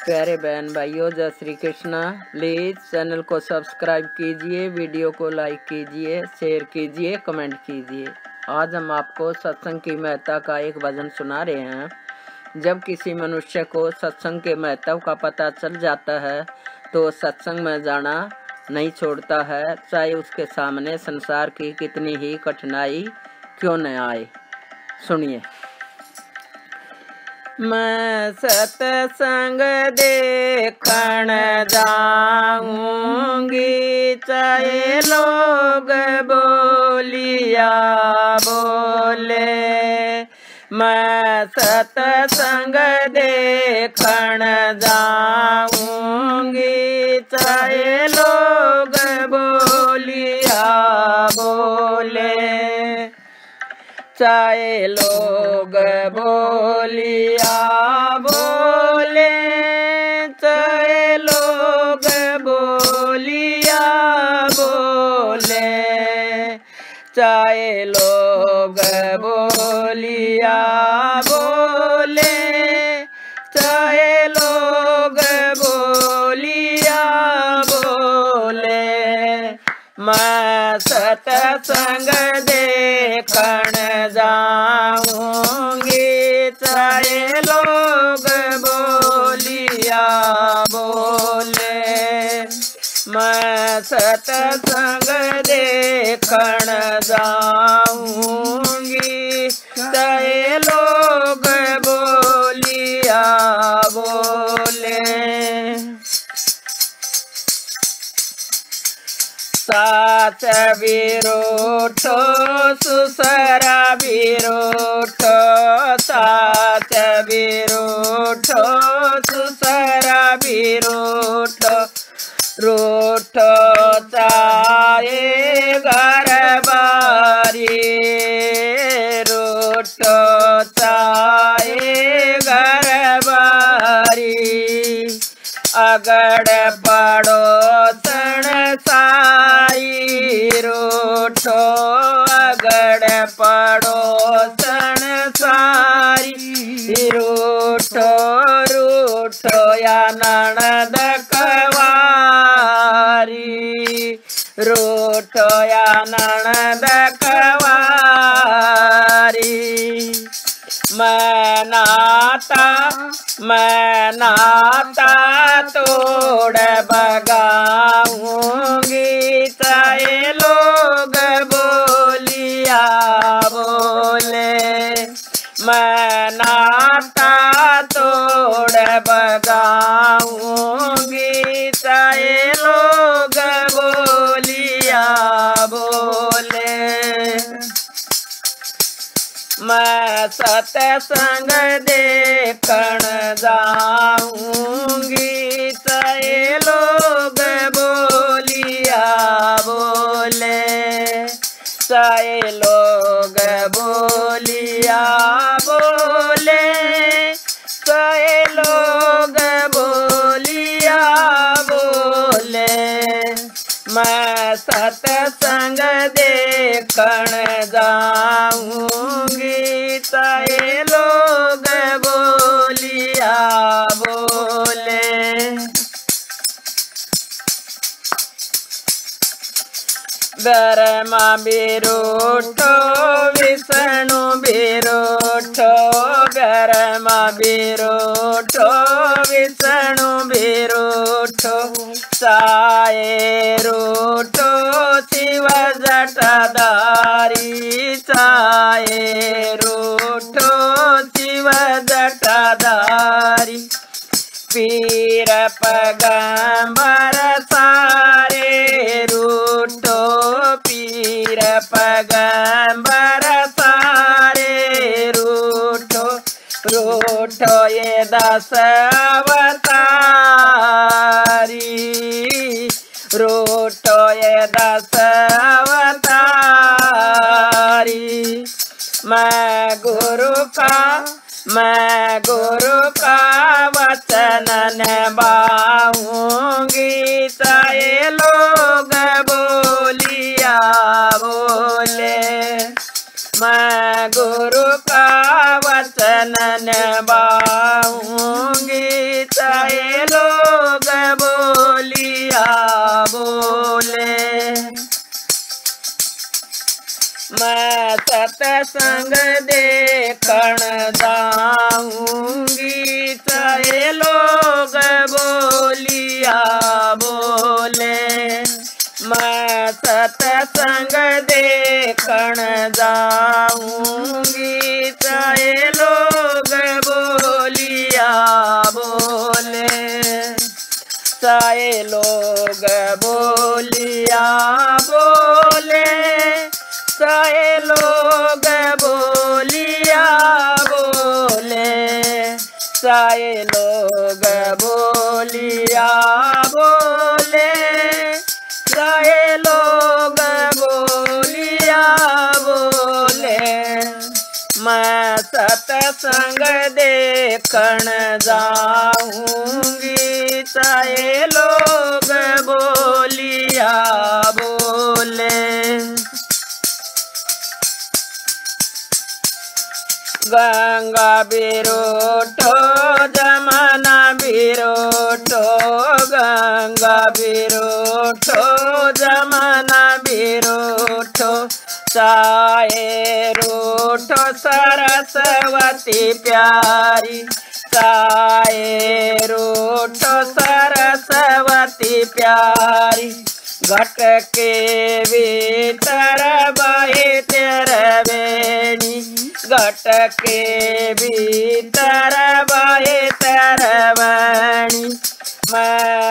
प्यारे बहन भाइयों, जय श्री कृष्णा। प्लीज़ चैनल को सब्सक्राइब कीजिए, वीडियो को लाइक कीजिए, शेयर कीजिए, कमेंट कीजिए। आज हम आपको सत्संग की महत्ता का एक भजन सुना रहे हैं। जब किसी मनुष्य को सत्संग के महत्व का पता चल जाता है तो सत्संग में जाना नहीं छोड़ता है, चाहे उसके सामने संसार की कितनी ही कठिनाई क्यों न आए। सुनिए। मैं सत्संग देखण जाऊंगी, चाहे लोग बोलिया बोले। मैं सत्संग देखण जाऊंगी, चाहे लोग बोलिया बोले। चाहे लोग बोलिया बोले, चाहे लोग बोलिया बोले। चाहे लोग बोलिया बोले, चाहे लोग बोलिया बोले। मैं सत्संग देखण जाऊंगी, चाहे लोग बोलिया बोले। मैं सत्संग देखण जाऊंगी, चाहे लोग बोलिया बोले। साच विरोठो सुसरा विरोठो, साच विरोठो सुसरा विरोठो। रूठो चाहे घर बारी, रूठो चाहे घर बारी। अगड़ पड़ो सारी, रूठो अगड़ पड़ो सारी। रूठो रूठो या ननद कवारी, रूठो या ननद कवारी। मैं नाता तोड़ बगाऊंगी, चाहे लोग बोलिया बोले। मैं नाता तोड़ बगाऊंगी, चाहे लोग बोलिया बोले। मैं सत्संग देखण जाऊंगी, चाहे लोग बोलिया बोले। चाहे लोग बोलिया बोले, चाहे लोग बोलिया बोले। मैं सत्संग देखण जाऊंगी, चाहे लोग बोलिया बोले। ब्रह्मा विरूठो विष्णु विरूठो, ब्रह्मा विरूठो विष्णु विरूठो। चाहे रूठो शिव जटाधारी, चाहे रूठो शिव जटाधारी। पीर पैगंबर सारे रूठो, पीर पैगंबर सारे रूठो। रूठो ये 10 अवतारी, रूठो ये 10 अवतारी। मैं गुरु का वचन निभाऊंगी, चाहे लोग बोलिया बोले। मैं गुरु का वचन निभाऊंगी, चाहे मैं सत्संग देखण जाऊंगी, चाहे लोग बोलिया बोले। मैं सत्संग देखण जाऊंगी, चाहे लोग बोलिया बोले। चाहे लोग बोलिया बोले, चाहे लोग बोलिया बोले, चाहे लोग बोलिया बोले, चाहे लोग बोलिया बोले। मैं सत्संग देखण जाऊंगी, चाहे लोग बोलिया बोले। गंगा बिरोठो जमुना बिरोठो, गंगा बिरोठो जमुना बिरोठो, चाहे रूठो सरस्वती प्यारी, चाहे रूठो सरस्वती प्यारी। घट के भीतर बहे तेरवेणी, घट के भीतर बहे तेरवेणी। मैं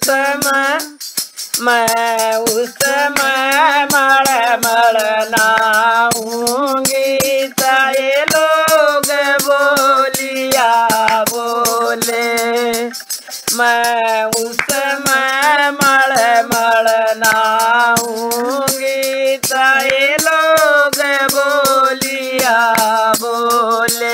उसमें मल नहाऊंगी, चाहे लोग बोलिया बोले। मैं उसमें मल नहाऊंगी, चाहे लोग बोलिया बोले।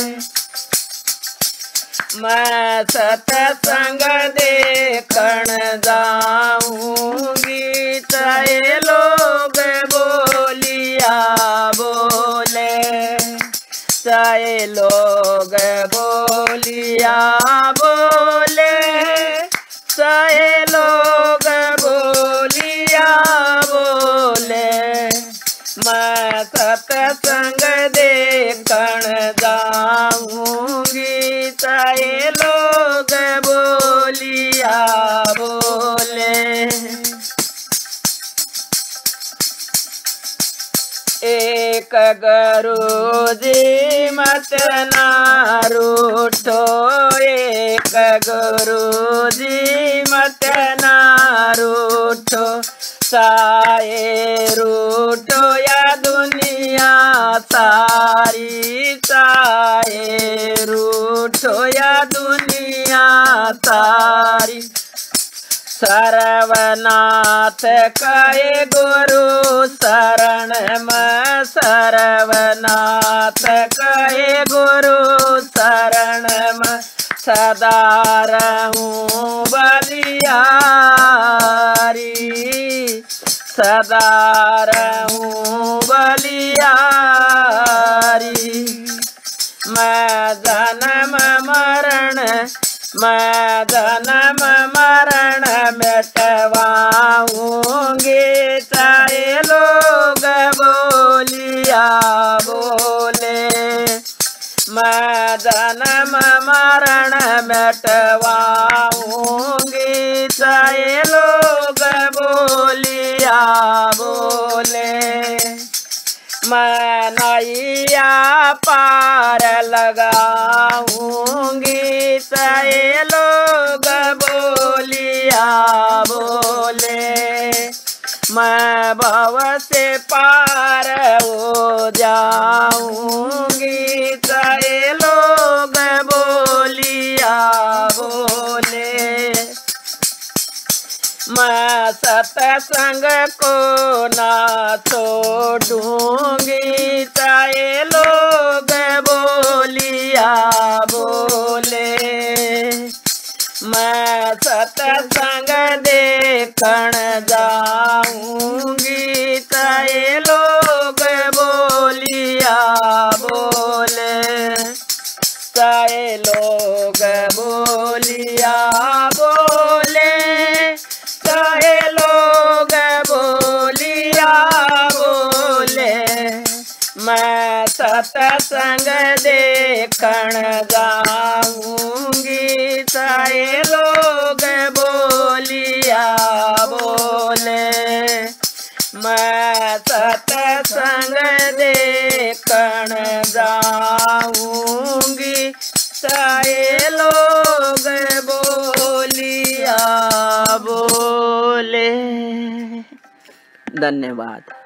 मैं सत्संग देखण जाऊंगी, चाहे लोग बोलिया बोले। चाहे लोग बोलिया बोले, चाहे लोग बोलिया बोले। मैं सत्संग देखण जाऊंगी, चाहे लोग बोलिया बोले। एक गुरुजी मत ना रूठो, एक गुरुजी मत ना रूठो, चाहे रूठो या दुनिया सारी, चाहे रूठो या दुनिया सारी। सर्वनाथ कहे गुरु शरण में, सर्वनाथ कहे गुरु शरण में, सदा रहूं बलिहारी, सदा रहूं बलिहारी। मैं जन्म मरण मिटवाऊंगी, चाहे लोग बोलिया बोले। मैं जन्म मरण मिटवाऊंगी, चाहे लोग बोलिया बोले। मैं नैया पार लगाऊंगी, चाहे लोग बोलिया बोले। मैं भव से पार हो जाऊंगी, चाहे लोग बोलिया बोले। मैं सत्संग को ना छोड़ूंगी, चाहे लोग बोलिया बोले। मैं सत्संग देखण जाऊंगी, चाहे लोग बोलिया बोले। चाहे लोग बोलिया बोले, चाहे लोग बोलिया बोले। मैं सत्संग देखण जाऊंगी, सारे लोग बोलिया बोले। मैं सत्संग देखण जाऊंगी, सारे लोग बोलिया बोले। धन्यवाद।